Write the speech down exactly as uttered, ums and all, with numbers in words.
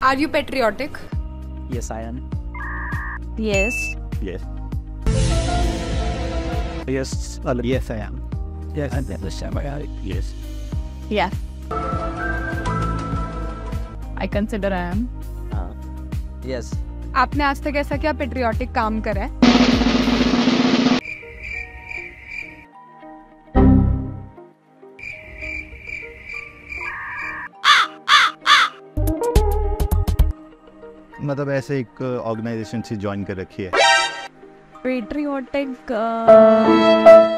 Are you patriotic? Yes, I am. Yes. Yes. Yes, uh, yes, I am. Yes. And then the samurai. Yes. Yeah. I consider I am. Uh, yes. आपने आज तक ऐसा क्या patriotic काम करा है? मतलब ऐसे एक ऑर्गेनाइजेशन से ज्वाइन कर रखी है। Patriotic. Uh...